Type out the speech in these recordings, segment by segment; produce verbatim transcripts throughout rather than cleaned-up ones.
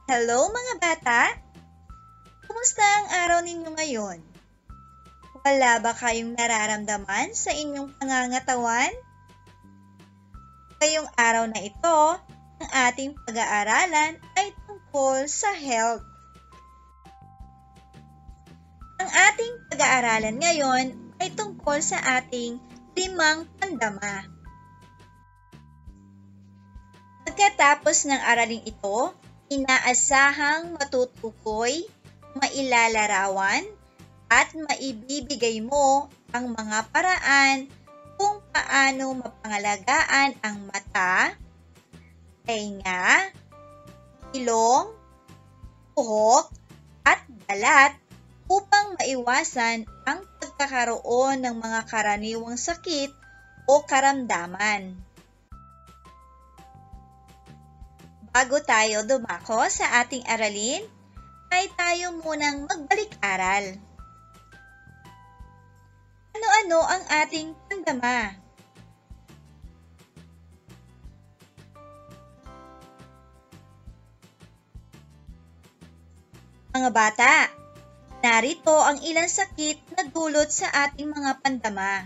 Hello mga bata! Kumusta ang araw ninyo ngayon? Wala ba kayong nararamdaman sa inyong pangangatawan? Ngayong araw na ito, ang ating pag-aaralan ay tungkol sa health. Ang ating pag-aaralan ngayon ay tungkol sa ating limang pandama. Pagkatapos ng araling ito, inaasahang matutukoy, mailalarawan, at maibibigay mo ang mga paraan kung paano mapangalagaan ang mata, tenga, ilong, buhok, at balat upang maiwasan ang pagkakaroon ng mga karaniwang sakit o karamdaman. Bago tayo dumako sa ating aralin, ay tayo munang magbalik-aral. Ano-ano ang ating pandama? Mga bata, narito ang ilang sakit na dulot sa ating mga pandama.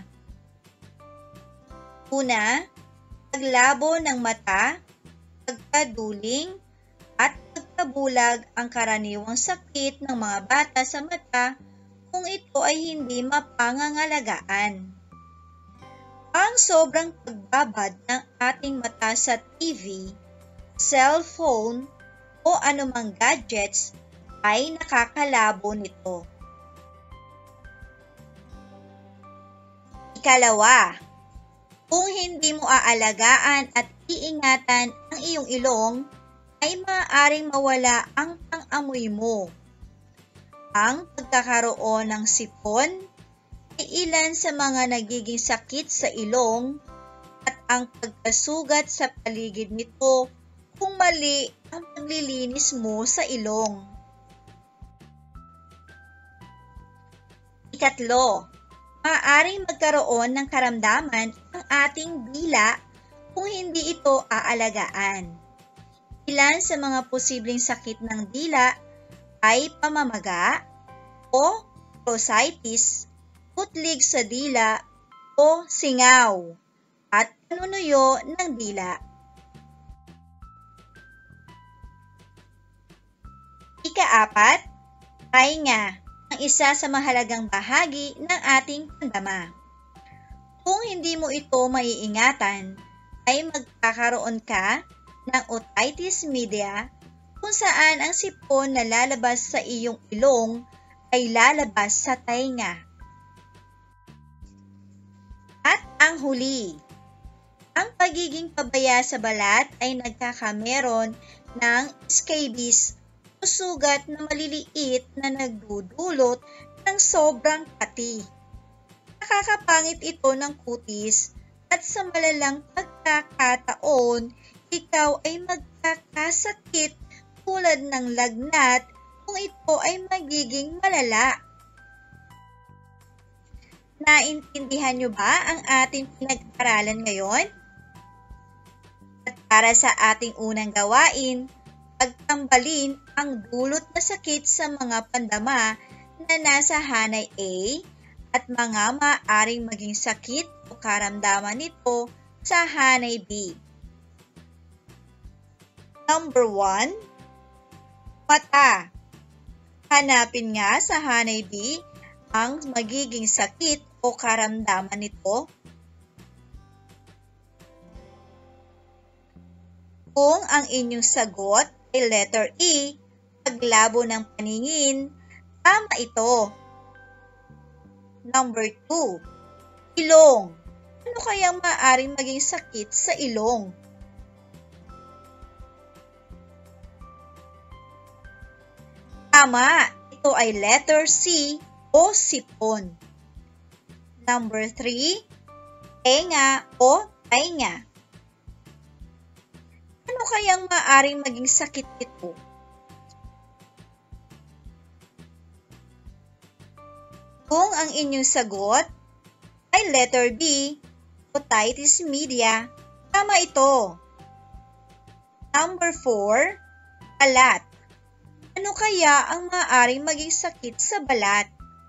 Una, paglabo ng mata, pagkaduling, at pagkabulag ang karaniwang sakit ng mga bata sa mata kung ito ay hindi mapangangalagaan. Ang sobrang pagbabad ng ating mata sa T V, cellphone, o anumang gadgets ay nakakalabo nito. Ikalawa, kung hindi mo aalagaan at iingatan ang iyong ilong, ay maaaring mawala ang pang-amoy mo. Ang pagkakaroon ng sipon ay ilan sa mga nagiging sakit sa ilong at ang pagkasugat sa paligid nito kung mali ang paglilinis mo sa ilong. Ikatlo, maaaring magkaroon ng karamdaman ang ating dila kung hindi ito aalagaan. Ilan sa mga posibleng sakit ng dila ay pamamaga o bursitis, putlig sa dila o singaw, at panunuyo ng dila. Ikaapat, pahinga, ang isa sa mahalagang bahagi ng ating pandama. Kung hindi mo ito maiingatan, ay magkakaroon ka ng otitis media kung saan ang sipon na lalabas sa iyong ilong ay lalabas sa tainga. At ang huli, ang pagiging pabaya sa balat ay nagkakameron ng scabies o sugat na maliliit na nagdudulot ng sobrang pati. Nakakapangit ito ng kutis at sa malalang pagkakataon, ikaw ay magkakasakit tulad ng lagnat kung ito ay magiging malala. Naintindihan niyo ba ang ating pinag-aralan ngayon? At para sa ating unang gawain, pagtambalin ang dulot na sakit sa mga pandama na nasa hanay A at mga maaaring maging sakit o karamdaman nito sa hanay B. Number one, mata. Hanapin nga sa hanay B ang magiging sakit o karamdaman nito. Kung ang inyong sagot ay letter E, paglabo ng paningin, tama ito. Number two, ilong. Ano kayang maaaring maging sakit sa ilong? Tama, ito ay letter C o sipon. Number three, tenga o tainga. Ano kayang maaaring maging sakit ito? Kung ang inyong sagot ay letter B, otitis media, tama ito. Number four, balat. Ano kaya ang maaaring maging sakit sa balat?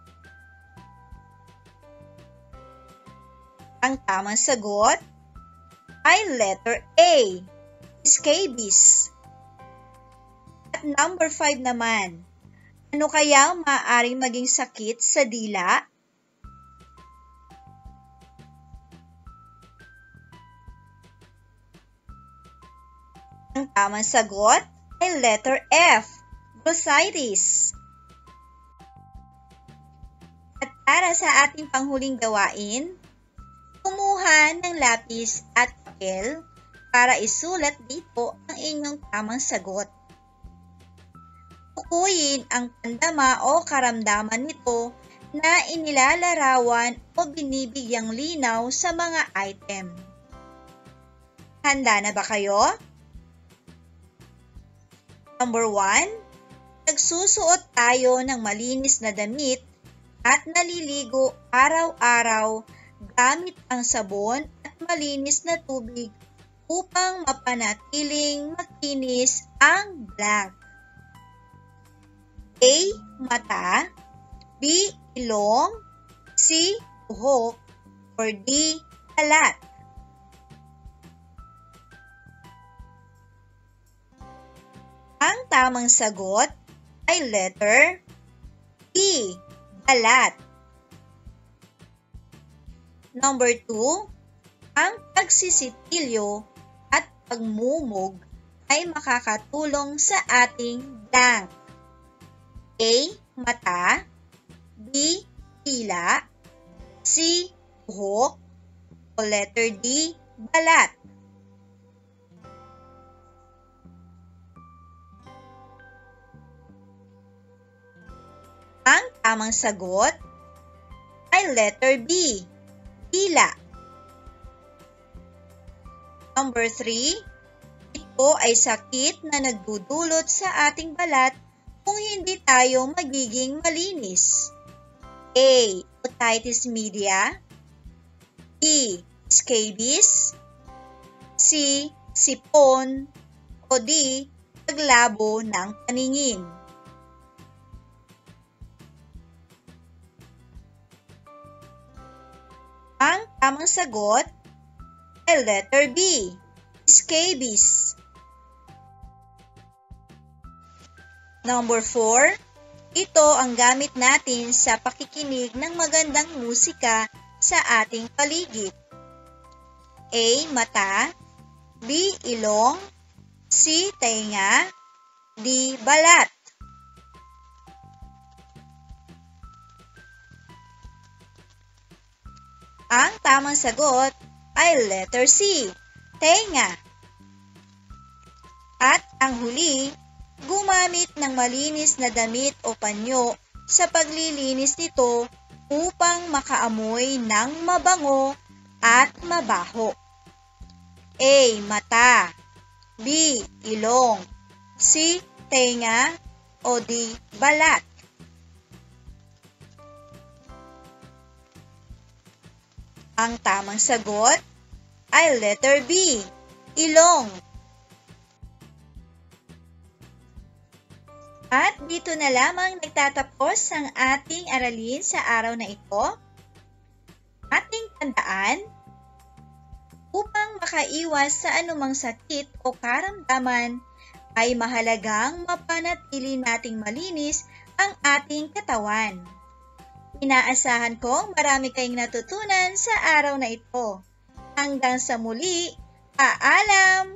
Ang tamang sagot ay letter A, scabies. At number five naman, ano kaya ang maaaring maging sakit sa dila? Ang tamang sagot ay letter F, bursitis. At para sa ating panghuling gawain, kumuha ng lapis at papel para isulat dito ang inyong tamang sagot. Tukuyin ang pandama o karamdaman nito na inilalarawan o binibigyang linaw sa mga item. Handa na ba kayo? Number one, nagsusuot tayo ng malinis na damit at naliligo araw-araw gamit ang sabon at malinis na tubig upang mapanatiling makinis ang blank. A. Mata, B. Ilong, C. Buhok, or D. Balat. Ang tamang sagot ay letter B. Balat. Number two, ang pagsisitilyo at pagmumog ay makakatulong sa ating blank. A. Mata, B. Dila, C. Buhok, o letter D. Balat. Ang tamang sagot ay letter B, dila. Number three, ito ay sakit na nagdudulot sa ating balat kung hindi tayo magiging malinis. A. Otitis media, B. Scabies, C. Sipon, o D. Paglabo ng paningin. Ang tamang sagot ay letter B, scabies. Number four, ito ang gamit natin sa pakikinig ng magandang musika sa ating paligid. A. Mata, B. Ilong, C. Tenga, D. Balat. Ang tamang sagot ay letter C, tenga. At ang huli, gumamit ng malinis na damit o panyo sa paglilinis nito upang makaamoy ng mabango at mabaho. A. Mata, B. Ilong, C. Tenga, o D. Balat. Ang tamang sagot ay letter B, ilong. At dito na lamang nagtatapos ang ating aralin sa araw na ito. Ating tandaan, upang makaiwas sa anumang sakit o karamdaman, ay mahalagang mapanatili nating malinis ang ating katawan. Inaasahan kong marami kayong natutunan sa araw na ito. Hanggang sa muli, paalam!